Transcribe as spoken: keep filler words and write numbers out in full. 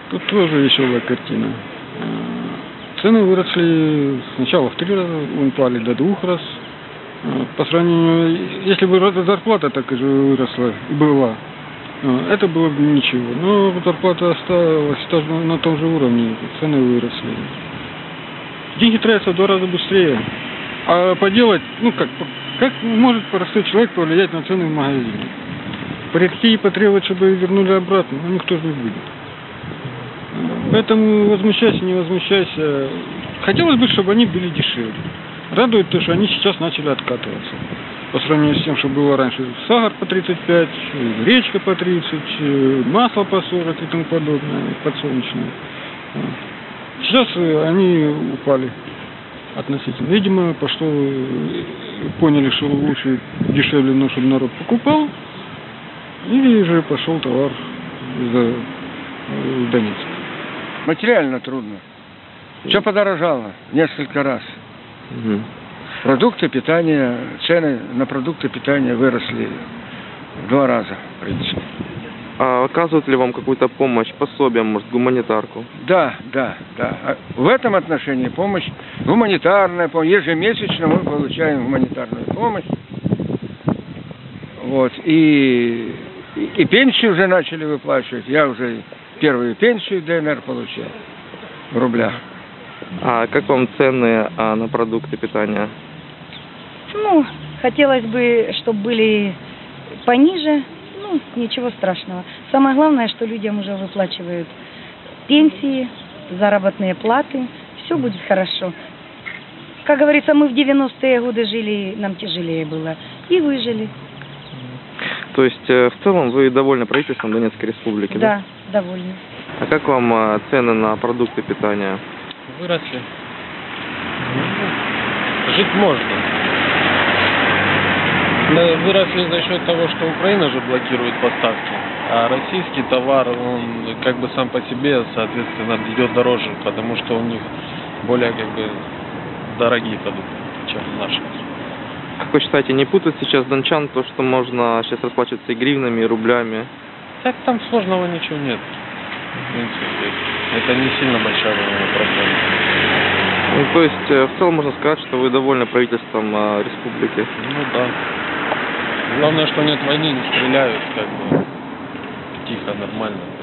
Тут тоже веселая картина. Цены выросли сначала в три раза, упали до двух раз. По сравнению, если бы зарплата так же выросла и была, это было бы ничего. Но зарплата осталась тоже на том же уровне, цены выросли. Деньги тратятся в два раза быстрее. А поделать, ну как, как может простой человек повлиять на цены в магазине? Прийти и потребовать, чтобы вернули обратно, ну никто же не будет. Поэтому возмущайся, не возмущайся. Хотелось бы, чтобы они были дешевле. Радует то, что они сейчас начали откатываться. По сравнению с тем, что было раньше. Сахар по тридцать пять, гречка по тридцать, масло по сорок и тому подобное, подсолнечное. Сейчас они упали относительно. Видимо, пошло, поняли, что лучше дешевле, но чтобы народ покупал. Или же пошел товар из Донецка. Материально трудно. Все подорожало несколько раз. Угу. Продукты питания, цены на продукты питания выросли в два раза, в принципе. А оказывают ли вам какую-то помощь, пособие, может, гуманитарку? Да, да, да. В этом отношении помощь гуманитарная, ежемесячно мы получаем гуманитарную помощь. Вот. И, и, и пенсию уже начали выплачивать. Я уже первую пенсию ДНР получил в рублях. А как вам цены а, на продукты питания? Ну, хотелось бы, чтобы были пониже. Ну, ничего страшного. Самое главное, что людям уже выплачивают пенсии, заработные платы. Все будет хорошо. Как говорится, мы в девяностые годы жили, нам тяжелее было. И выжили. То есть, в целом, вы довольны правительством Донецкой Республики, да? Да, довольны. А как вам цены на продукты питания? Выросли. Жить можно. Выросли за счет того, что Украина же блокирует поставки, а российский товар, он как бы сам по себе, соответственно, идет дороже, потому что у них более как бы дорогие продукты, чем наши. Как вы считаете, не путать сейчас дончан то, что можно сейчас расплачиваться и гривнами, и рублями? Так там сложного ничего нет. В принципе, это не сильно большая проблема. Ну, то есть, в целом можно сказать, что вы довольны правительством э, республики? Ну да. Главное, что нет войны, не стреляют, как бы тихо, нормально.